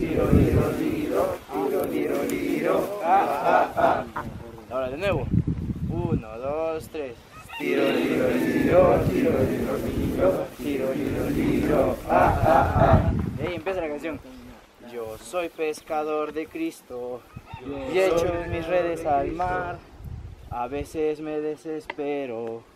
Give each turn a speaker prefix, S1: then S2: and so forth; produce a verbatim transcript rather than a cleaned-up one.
S1: tiro, tiro, tiro, tiro, tiro, tiro, ah, ah, ah.
S2: Ahora de nuevo. Uno, dos, tres.
S1: Tiro, tiro, tiro, tiro, tiro, tiro, tiro, tiro, tiro, ah, ah, ah.
S2: Y ahí empieza la canción. Yo soy pescador de Cristo y echo mis redes al mar. A veces me desespero,